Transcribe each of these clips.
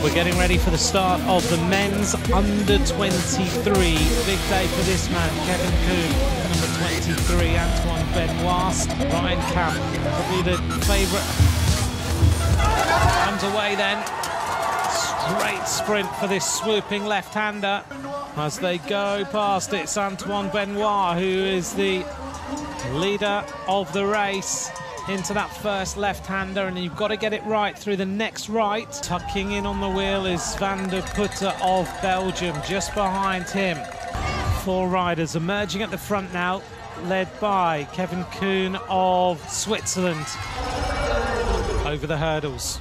We're getting ready for the start of the men's under-23. Big day for this man, Kevin Kuhn, number 23, Antoine Benoist, Ryan Camp, probably the favourite. Underway then. Straight sprint for this swooping left-hander. As they go past, it's Antoine Benoist, who is the leader of the race, into that first left-hander, and you've got to get it right through the next right. Tucking in on the wheel is Van der Putte of Belgium, just behind him. 4 riders emerging at the front now, led by Kevin Kuhn of Switzerland over the hurdles.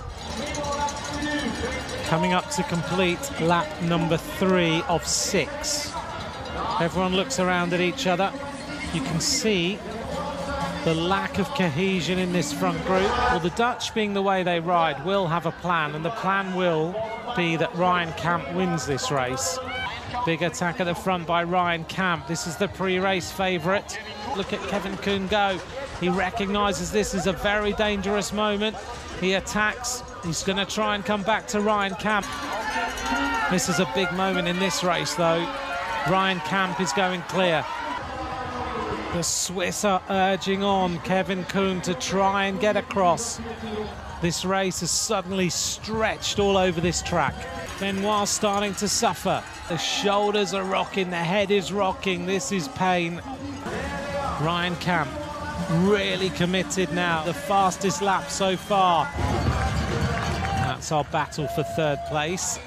Coming up to complete lap number 3 of 6. Everyone looks around at each other. You can see the lack of cohesion in this front group. Well, the Dutch, being the way they ride, will have a plan, and the plan will be that Ryan Camp wins this race. Big attack at the front by Ryan Camp. This is the pre-race favourite. Look at Kevin Kuhn go. He recognises this is a very dangerous moment. He attacks. He's going to try and come back to Ryan Camp. This is a big moment in this race, though. Ryan Camp is going clear. The Swiss are urging on Kevin Kuhn to try and get across. This race has suddenly stretched all over this track. Benoist starting to suffer. The shoulders are rocking, the head is rocking. This is pain. Ryan Camp really committed now. The fastest lap so far. That's our battle for 3rd place.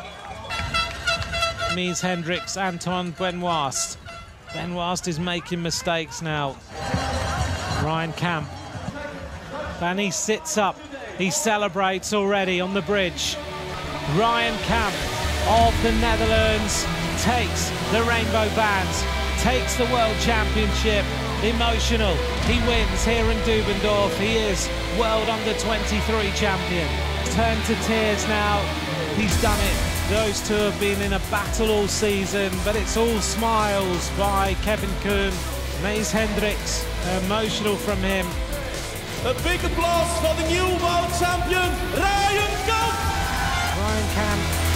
Mies Hendricks, Antoine Benoist. Benoist is making mistakes now. Ryan Camp. And he sits up. He celebrates already on the bridge. Ryan Camp of the Netherlands takes the rainbow bands, takes the World Championship. Emotional. He wins here in Dubendorf. He is World Under-23 champion. Turned to tears now. He's done it. Those two have been in a battle all season, but it's all smiles by Kevin Kuhn. Mies Hendricks, emotional from him. A big applause for the new world champion, Ryan Camp! Ryan Camp